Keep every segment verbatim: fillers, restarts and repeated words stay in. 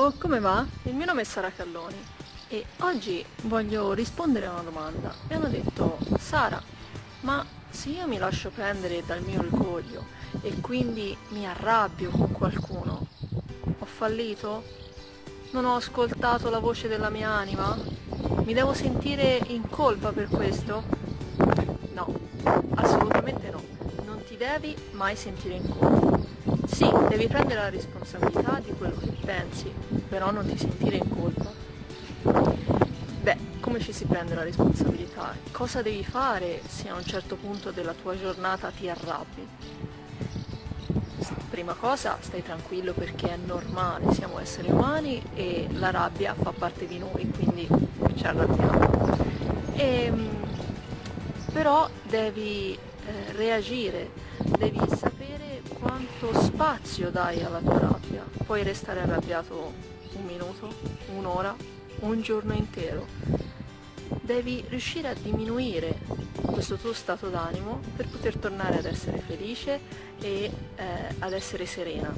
Ciao, come va? Il mio nome è Sara Calloni e oggi voglio rispondere a una domanda. Mi hanno detto: Sara, ma se io mi lascio prendere dal mio orgoglio e quindi mi arrabbio con qualcuno, ho fallito? Non ho ascoltato la voce della mia anima? Mi devo sentire in colpa per questo? No, assolutamente no. Non ti devi mai sentire in colpa. Sì, devi prendere la responsabilità di quello che pensi, però non ti sentire in colpa. Beh, come ci si prende la responsabilità? Cosa devi fare se a un certo punto della tua giornata ti arrabbi? Prima cosa, stai tranquillo perché è normale, siamo esseri umani e la rabbia fa parte di noi, quindi ci arrabbiamo. E, però devi eh, reagire, devi sapere quanto spazio dai alla tua rabbia. Puoi restare arrabbiato un minuto, un'ora, un giorno intero. Devi riuscire a diminuire questo tuo stato d'animo per poter tornare ad essere felice e eh, ad essere serena.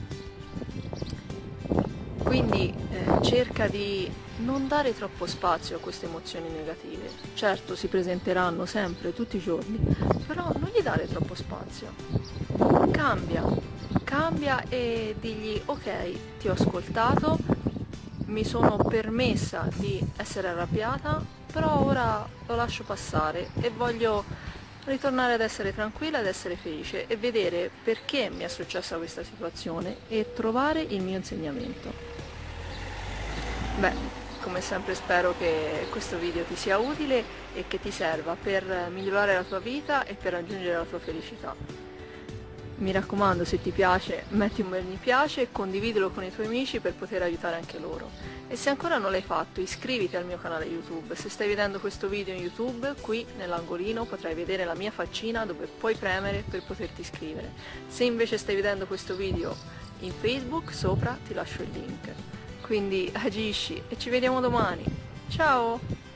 Quindi eh, cerca di non dare troppo spazio a queste emozioni negative. Certo, si presenteranno sempre, tutti i giorni, però non gli dare troppo spazio. Cambia, cambia e digli: ok, ti ho ascoltato, mi sono permessa di essere arrabbiata, però ora lo lascio passare e voglio ritornare ad essere tranquilla, ad essere felice e vedere perché mi è successa questa situazione e trovare il mio insegnamento. Beh, come sempre spero che questo video ti sia utile e che ti serva per migliorare la tua vita e per raggiungere la tua felicità. Mi raccomando, se ti piace metti un bel mi piace e condividilo con i tuoi amici per poter aiutare anche loro. E se ancora non l'hai fatto, iscriviti al mio canale YouTube. Se stai vedendo questo video in YouTube, qui nell'angolino potrai vedere la mia faccina dove puoi premere per poterti iscrivere. Se invece stai vedendo questo video in Facebook, sopra ti lascio il link. Quindi agisci e ci vediamo domani. Ciao!